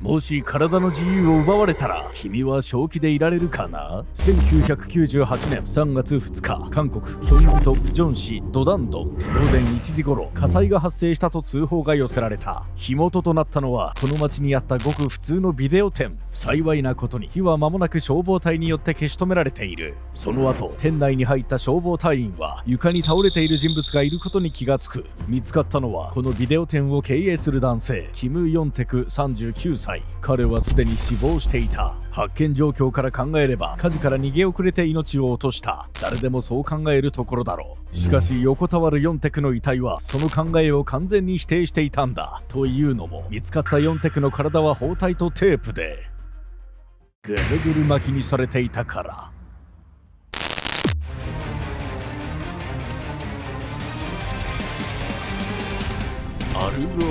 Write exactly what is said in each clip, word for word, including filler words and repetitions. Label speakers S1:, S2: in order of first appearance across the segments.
S1: もし体の自由を奪われたら君は正気でいられるかな。せんきゅうひゃくきゅうじゅうはちねんさんがつふつか、韓国ヒョンギとプジョン市ドダンドン、午前いちじ頃火災が発生したと通報が寄せられた。火元となったのはこの町にあったごく普通のビデオ店。幸いなことに火は間もなく消防隊によって消し止められている。その後店内に入った消防隊員は床に倒れている人物がいることに気がつく。見つかったのはこのビデオ店を経営する男性キム・ヨンテクさんじゅうきゅうさい。彼はすでに死亡していた。発見状況から考えれば火事から逃げ遅れて命を落とした。誰でもそう考えるところだろう。しかし横たわるヨンテクの遺体はその考えを完全に否定していたんだ。というのも見つかったヨンテクの体は包帯とテープでぐるぐる巻きにされていたから。アルゴ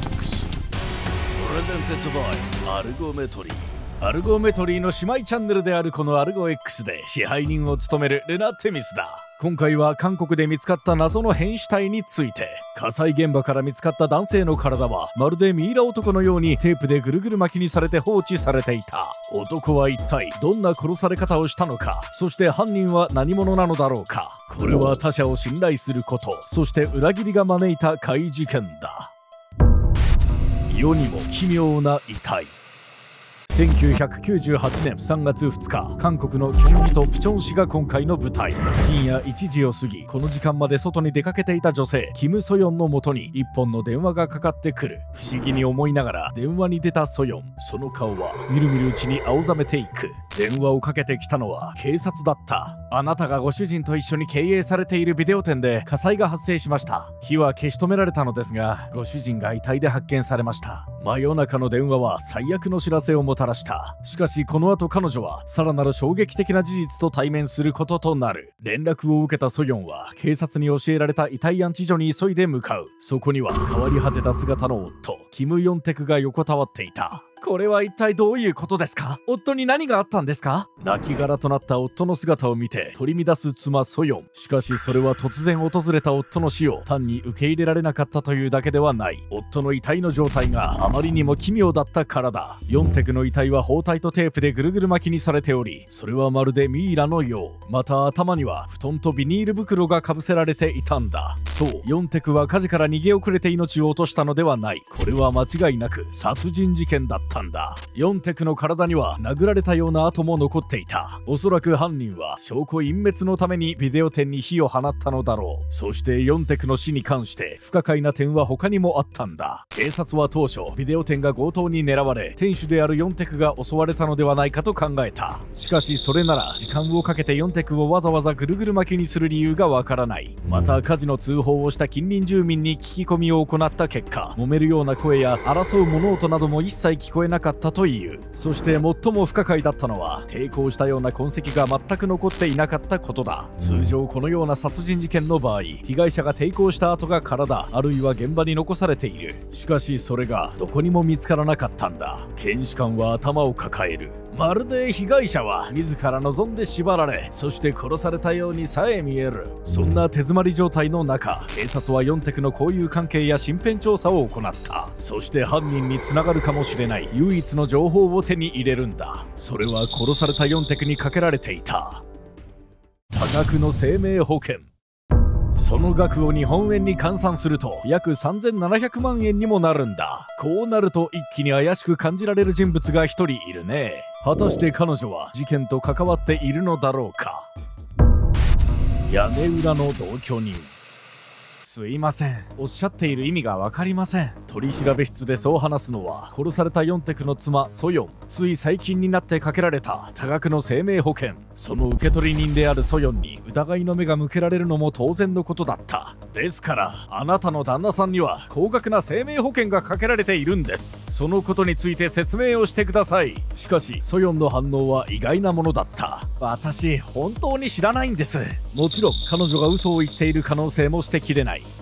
S1: X プレゼンテッドバイアルゴメトリー。アルゴメトリーの姉妹チャンネルであるこのアルゴ X で支配人を務めるレナ・テミスだ。今回は韓国で見つかった謎の変死体について。火災現場から見つかった男性の体はまるでミイラ男のようにテープでぐるぐる巻きにされて放置されていた。男は一体どんな殺され方をしたのか、そして犯人は何者なのだろうか。これは他者を信頼すること、そして裏切りが招いた怪事件だ。世にも奇妙な遺体。せんきゅうひゃくきゅうじゅうはちねんさんがつふつか、韓国のキョンギとプチョン市が今回の舞台。深夜いちじを過ぎ、この時間まで外に出かけていた女性キム・ソヨンのもとに一本の電話がかかってくる。不思議に思いながら電話に出たソヨン。その顔はみるみるうちに青ざめていく。電話をかけてきたのは警察だった。あなたがご主人と一緒に経営されているビデオ店で火災が発生しました。火は消し止められたのですが、ご主人が遺体で発見されました。真夜中の電話は最悪の知らせをもたらした。しかしこの後彼女はさらなる衝撃的な事実と対面することとなる。連絡を受けたソヨンは警察に教えられた遺体安置所に急いで向かう。そこには変わり果てた姿の夫キム・ヨンテクが横たわっていた。これは一体どういうことですか？夫に何があったんですか？亡骸となった夫の姿を見て取り乱す妻ソヨン。しかしそれは突然訪れた夫の死を単に受け入れられなかったというだけではない。夫の遺体の状態があまりにも奇妙だったからだ。ヨンテクの遺体は包帯とテープでぐるぐる巻きにされており、それはまるでミイラのよう。また頭には布団とビニール袋がかぶせられていたんだ。そう、ヨンテクは火事から逃げ遅れて命を落としたのではない。これは間違いなく殺人事件だったんだ。ヨンテクの体には殴られたような跡も残っていた。おそらく犯人は証拠隠滅のためにビデオ店に火を放ったのだろう。そしてヨンテクの死に関して不可解な点は他にもあったんだ。警察は当初ビデオ店が強盗に狙われ、店主であるヨンテクが襲われたのではないかと考えた。しかしそれなら時間をかけてヨンテクをわざわざぐるぐる巻きにする理由がわからない。また火事の通報をした近隣住民に聞き込みを行った結果、揉めるような声や争う物音なども一切聞こえなかったという。そして最も不可解だったのは抵抗したような痕跡が全く残っていなかったことだ。通常このような殺人事件の場合、被害者が抵抗した跡が体あるいは現場に残されている。しかしそれがどこにも見つからなかったんだ。検視官は頭を抱える。まるで被害者は自ら望んで縛られ、そして殺されたようにさえ見える。そんな手詰まり状態の中、警察はヨンテクの交友関係や身辺調査を行った。そして犯人につながるかもしれない唯一の情報を手に入れるんだ。それは殺されたヨンテクにかけられていた多額の生命保険。その額を日本円に換算すると約さんぜんななひゃくまんえんにもなるんだ。こうなると一気に怪しく感じられる人物が一人いるね。果たして彼女は事件と関わっているのだろうか。屋根裏の同居人。すいません、おっしゃっている意味が分かりません。取り調べ室でそう話すのは殺されたヨンテクの妻ソヨン。つい最近になってかけられた多額の生命保険。その受取人であるソヨンに疑いの目が向けられるのも当然のことだった。ですからあなたの旦那さんには高額な生命保険がかけられているんです。そのことについて説明をしてください。しかしソヨンの反応は意外なものだった。私本当に知らないんです。もちろん彼女が嘘を言っている可能性も捨てきれない。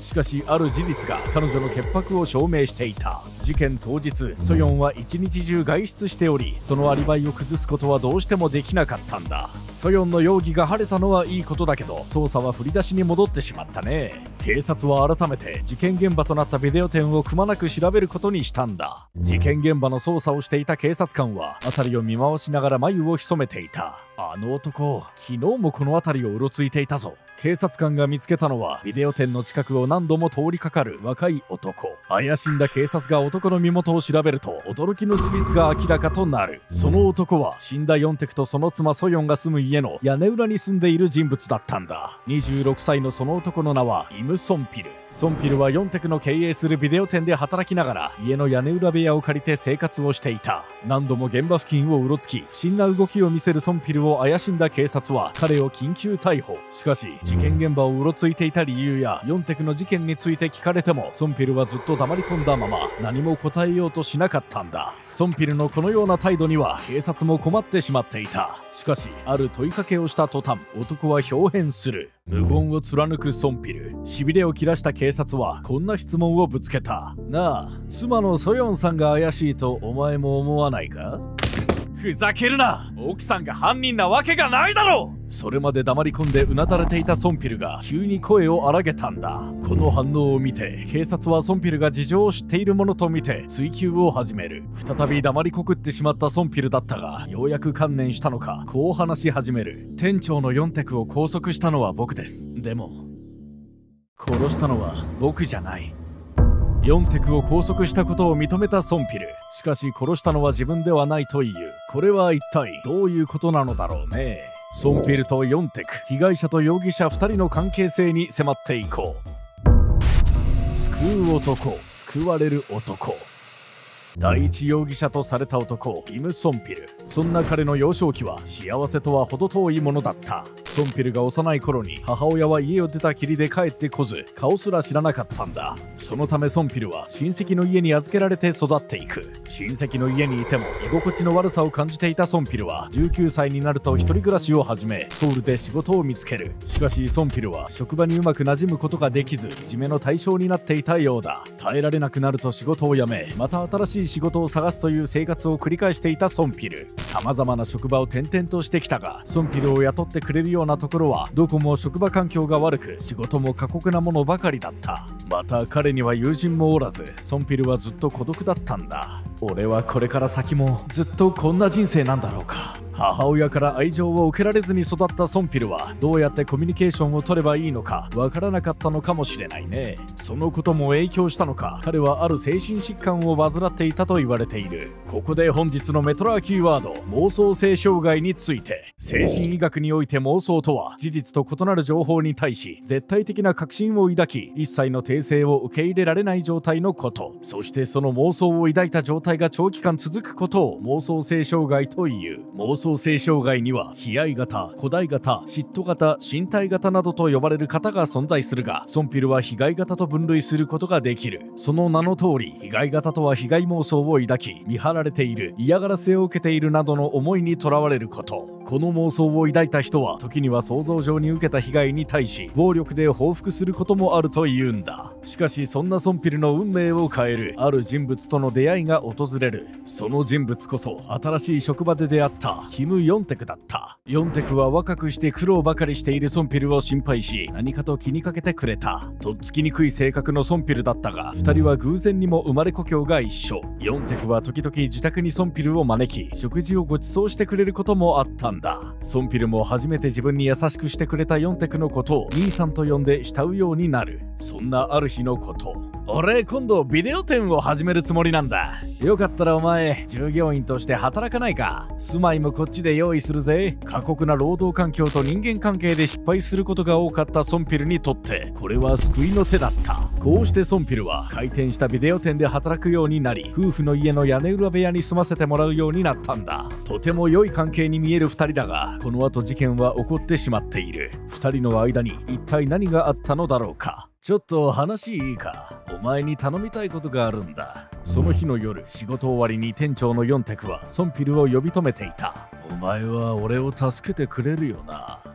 S1: しかしある事実が彼女の潔白を証明していた。事件当日、ソヨンは一日中外出しており、そのアリバイを崩すことはどうしてもできなかったんだ。ソヨンの容疑が晴れたのはいいことだけど、捜査は振り出しに戻ってしまったね。警察は改めて事件現場となったビデオ店をくまなく調べることにしたんだ。事件現場の捜査をしていた警察官は辺りを見回しながら眉を潜めていた。あの男、昨日もこの辺りをうろついていたぞ。警察官が見つけたのはビデオ店の近くを何度も通りかかる若い男。怪しんだ警察が男の身元を調べると驚きの事実が明らかとなる。その男は死んだヨンテクとその妻ソヨンが住む家の屋根裏に住んでいる人物だったんだ。にじゅうろくさいのその男の名はイム・ソンピル。ソンピルはヨンテクの経営するビデオ店で働きながら家の屋根裏部屋を借りて生活をしていた。何度も現場付近をうろつき不審な動きを見せるソンピルを怪しんだ警察は彼を緊急逮捕。しかし事件現場をうろついていた理由やヨンテクの事件について聞かれてもソンピルはずっと黙り込んだまま何も答えようとしなかったんだ。ソンピルのこのような態度には警察も困ってしまっていた。しかしある問いかけをした途端男は豹変する。無言を貫くソンピル。しびれを切らした警察はこんな質問をぶつけた。なあ、妻のソヨンさんが怪しいとお前も思わないか？ふざけるな！奥さんが犯人なわけがないだろう！それまで黙り込んでうなだれていたソンピルが急に声を荒げたんだ。この反応を見て警察はソンピルが事情を知っているものと見て追及を始める。再び黙りこくってしまったソンピルだったがようやく観念したのかこう話し始める。店長のヨンテクを拘束したのは僕です。でも殺したのは僕じゃない。ヨンテクを拘束したことを認めたソンピル。しかし殺したのは自分ではないという。これは一体どういうことなのだろうね。ソンピルとヨンテク、被害者と容疑者ふたりの関係性に迫っていこう。救う男、救われる男。第一容疑者とされた男イム・ソンピル。そんな彼の幼少期は幸せとは程遠いものだった。ソンピルが幼い頃に母親は家を出たきりで帰ってこず顔すら知らなかったんだ。そのためソンピルは親戚の家に預けられて育っていく。親戚の家にいても居心地の悪さを感じていたソンピルはじゅうきゅうさいになると一人暮らしを始めソウルで仕事を見つける。しかしソンピルは職場にうまく馴染むことができずいじめの対象になっていたようだ。耐えられなくなると仕事を辞めまた新しい仕事を探すという生活を繰り返していたソンピル。様々な職場を転々としてきたがソンピルを雇ってくれるようなところはどこも職場環境が悪く仕事も過酷なものばかりだった。また彼には友人もおらずソンピルはずっと孤独だったんだ。俺はこれから先もずっとこんな人生なんだろうか。母親から愛情を受けられずに育ったソンピルはどうやってコミュニケーションを取ればいいのかわからなかったのかもしれないね。そのことも影響したのか彼はある精神疾患を患っていたと言われている。ここで本日のメトラーキーワード妄想性障害について。精神医学において妄想とは事実と異なる情報に対し絶対的な確信を抱き一切の訂正を受け入れられない状態のこと。そしてその妄想を抱いた状態が長期間続くことを妄想性障害という。妄想性障害には悲哀型、古代型、嫉妬型、身体型などと呼ばれる型が存在するがソンピルは被害型と分類することができる。その名の通り被害型とは被害妄想を抱き見張られている、嫌がらせを受けているなどの思いにとらわれること。この妄想を抱いた人は時には想像上に受けた被害に対し暴力で報復することもあるというんだ。しかしそんなソンピルの運命を変えるある人物との出会いが訪れる。その人物こそ新しい職場で出会ったキム・ヨンテクだった。ヨンテクは若くして苦労ばかりしているソンピルを心配し何かと気にかけてくれた。とっつきにくい性格のソンピルだったがふたりは偶然にも生まれ故郷が一緒。ヨンテクは時々自宅にソンピルを招き食事をご馳走してくれることもあったんだ。ソンピルも初めて自分に優しくしてくれたヨンテクのことを兄さんと呼んで慕うようになる。そんなある日のこと。俺今度ビデオ店を始めるつもりなんだ。よかったらお前従業員として働かないか。住まいもこっちで用意するぜ。過酷な労働環境と人間関係で失敗することが多かったソンピルにとってこれは救いの手だった。こうしてソンピルは開店したビデオ店で働くようになり夫婦の家の屋根裏部屋に住ませてもらうようになったんだ。とても良い関係に見えるふたりだがこの後事件は起こってしまっている。ふたりの間に一体何があったのだろうか。ちょっと話いいか。お前に頼みたいことがあるんだ。その日の夜仕事終わりに店長のヨンテクはソンピルを呼び止めていた。お前は俺を助けてくれるよな。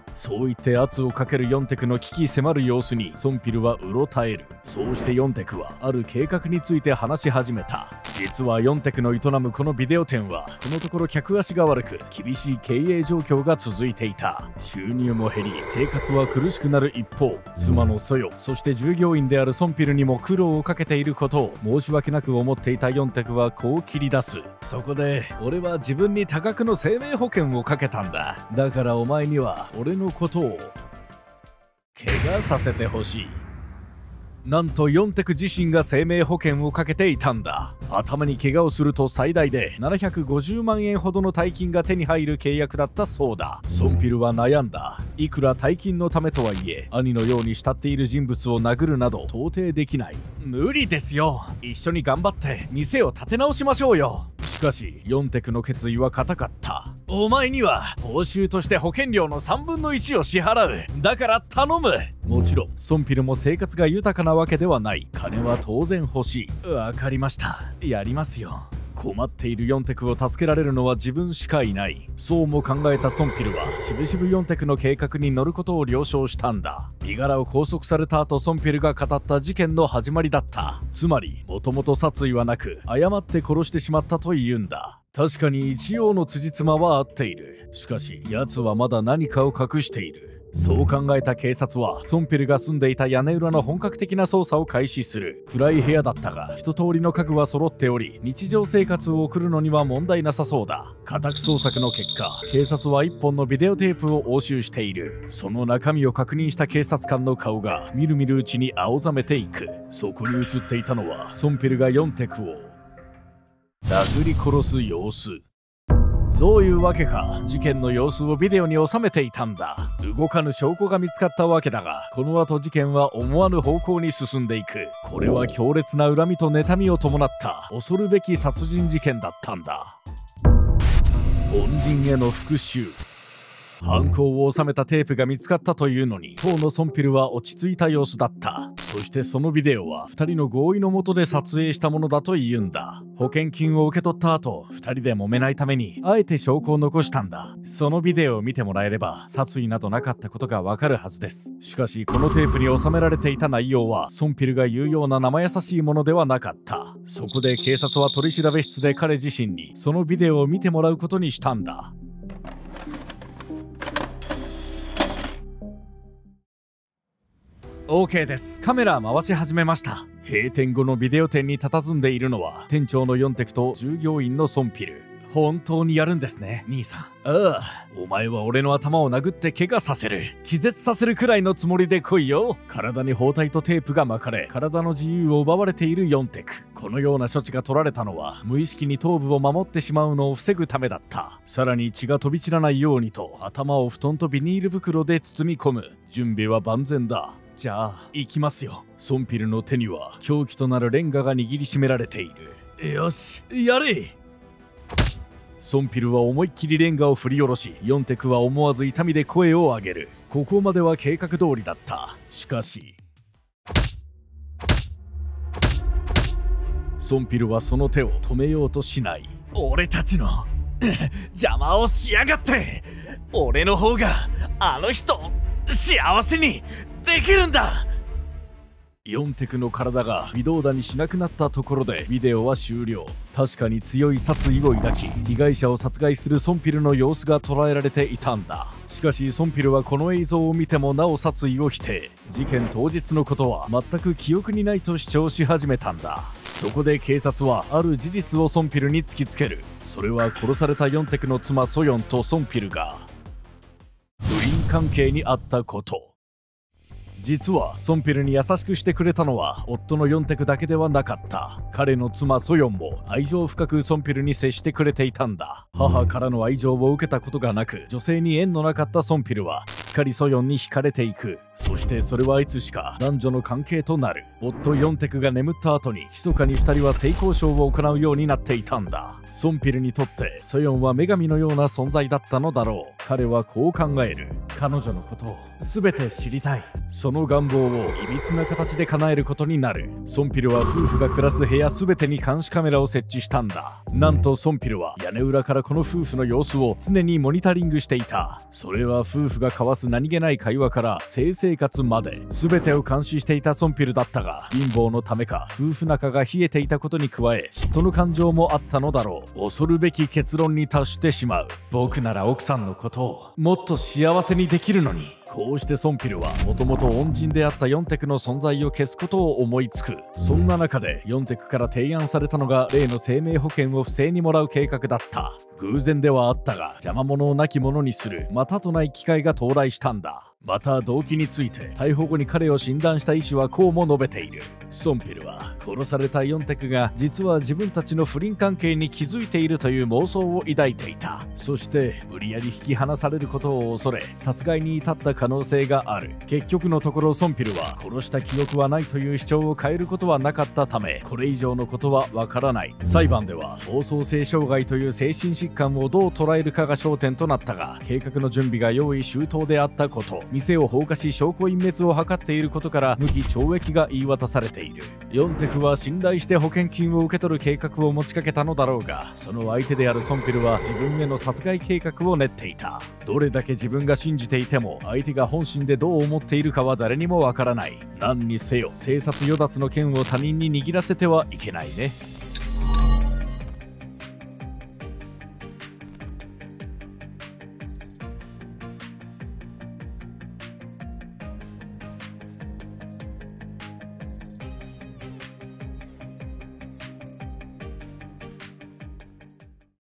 S1: そう言って圧をかけるヨンテクの危機迫る様子にソンピルはうろたえる。そうしてヨンテクはある計画について話し始めた。実はヨンテクの営むこのビデオ店はこのところ客足が悪く厳しい経営状況が続いていた。収入も減り生活は苦しくなる一方、妻のソヨ、そして従業員であるソンピルにも苦労をかけていることを申し訳なく思っていたヨンテクはこう切り出す。そこで俺は自分に多額の生命保険をかけたんだ。だからお前には俺のことを怪我させてほしい。なんとヨンテク自身が生命保険をかけていたんだ。頭に怪我をすると最大でななひゃくごじゅうまんえんほどの大金が手に入る契約だったそうだ。ソンピルは悩んだ。いくら大金のためとはいえ兄のように慕っている人物を殴るなど到底できない。無理ですよ。一緒に頑張って店を立て直しましょうよ。しかしヨンテクの決意は固かった。お前には報酬として保険料のさんぶんのいちを支払う。だから頼む。もちろんソンピルも生活が豊かなわけではない。金は当然欲しい。わかりました。やりますよ。困っているヨンテクを助けられるのは自分しかいない。そうも考えたソンピルはしぶしぶヨンテクの計画に乗ることを了承したんだ。身柄を拘束された後、ソンピルが語った事件の始まりだった。つまりもともと殺意はなく誤って殺してしまったというんだ。確かに一応の辻褄は合っている。しかし奴はまだ何かを隠している。そう考えた警察はソンピルが住んでいた屋根裏の本格的な捜査を開始する。暗い部屋だったが一通りの家具は揃っており、日常生活を送るのには問題なさそうだ。家宅捜索の結果、警察はいっぽんのビデオテープを押収している。その中身を確認した警察官の顔がみるみるうちに青ざめていく。そこに映っていたのはソンピルがヨンテクを殴り殺す様子。どういうわけか事件の様子をビデオに収めていたんだ。動かぬ証拠が見つかったわけだが、この後事件は思わぬ方向に進んでいく。これは強烈な恨みと妬みを伴った恐るべき殺人事件だったんだ。恩人への復讐。犯行を収めたテープが見つかったというのに、当のソンピルは落ち着いた様子だった。そしてそのビデオはふたりの合意のもとで撮影したものだというんだ。保険金を受け取った後、ふたりで揉めないためにあえて証拠を残したんだ。そのビデオを見てもらえれば殺意などなかったことがわかるはずです。しかしこのテープに収められていた内容はソンピルが言うような生優しいものではなかった。そこで警察は取り調べ室で彼自身にそのビデオを見てもらうことにしたんだ。OK です。カメラ回し始めました。閉店後のビデオ店に佇んでいるのは店長のヨンテクと従業員のソンピル。本当にやるんですね、兄さん。ああ、お前は俺の頭を殴って怪我させる、気絶させるくらいのつもりで来いよ。体に包帯とテープが巻かれ、体の自由を奪われているヨンテク。このような処置が取られたのは無意識に頭部を守ってしまうのを防ぐためだった。さらに血が飛び散らないようにと頭を布団とビニール袋で包み込む。準備は万全だ。じゃあ行きますよ。ソンピルの手には凶器となるレンガが握りしめられている。よし、やれ。ソンピルは思いっきりレンガを振り下ろし、ヨンテクは思わず痛みで声を上げる。ここまでは計画通りだった。しかしソンピルはその手を止めようとしない。俺たちの邪魔をしやがって。俺の方があの人を幸せにできるんだ。ヨンテクの体が微動だにしなくなったところでビデオは終了。確かに強い殺意を抱き、被害者を殺害するソンピルの様子が捉えられていたんだ。しかしソンピルはこの映像を見てもなお殺意を否定。事件当日のことは全く記憶にないと主張し始めたんだ。そこで警察はある事実をソンピルに突きつける。それは殺されたヨンテクの妻ソヨンとソンピルが不倫関係にあったこと。実はソンピルに優しくしてくれたのは夫のヨンテクだけではなかった。彼の妻ソヨンも愛情深くソンピルに接してくれていたんだ。母からの愛情を受けたことがなく、女性に縁のなかったソンピルはすっかりソヨンに惹かれていく。そしてそれはいつしか男女の関係となる。夫ヨンテクが眠った後に密かにふたりは性交渉を行うようになっていたんだ。ソンピルにとってソヨンは女神のような存在だったのだろう。彼はこう考える。彼女のことを全て知りたい。その願望をいびつな形で叶えることになる。ソンピルは夫婦が暮らす部屋全てに監視カメラを設置したんだ。なんとソンピルは屋根裏からこの夫婦の様子を常にモニタリングしていた。それは夫婦が交わす何気ない会話から性生活まで全てを監視していたソンピルだったが、貧乏のためか夫婦仲が冷えていたことに加え嫉妬の感情もあったのだろう。恐るべき結論に達してしまう。僕なら奥さんのことをもっと幸せにできるのに。こうしてソンピルはもともと恩人であったヨンテクの存在を消すことを思いつく。そんな中でヨンテクから提案されたのが例の生命保険を不正にもらう計画だった。偶然ではあったが邪魔者を亡き者にするまたとない機会が到来したんだ。また動機について逮捕後に彼を診断した医師はこうも述べている。ソンピルは殺されたヨンテクが実は自分たちの不倫関係に気づいているという妄想を抱いていた。そして無理やり引き離されることを恐れ殺害に至った可能性がある。結局のところソンピルは殺した記憶はないという主張を変えることはなかったため、これ以上のことはわからない。裁判では暴走性障害という精神疾患をどう捉えるかが焦点となったが、計画の準備が用意周到であったこと、店を放火し証拠隠滅を図っていることから無期懲役が言い渡されている。ヨンテクは信頼して保険金を受け取る計画を持ちかけたのだろうが、その相手であるソンピルは自分への殺害計画を練っていた。どれだけ自分が信じていても相手が本心でどう思っているかは誰にもわからない。何にせよ生殺与奪の剣を他人に握らせてはいけないね。